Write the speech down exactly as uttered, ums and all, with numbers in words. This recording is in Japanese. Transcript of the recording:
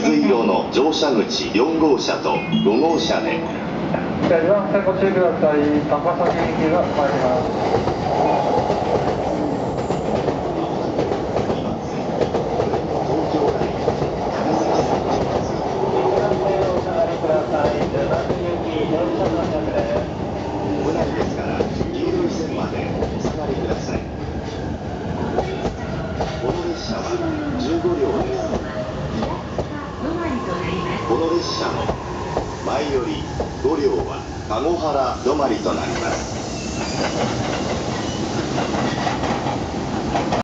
水色の乗車口よん号車とご号車で。 じゃあ、ご注意ください。高崎行きが参ります。 この列車の前よりご両は籠原止まりとなります。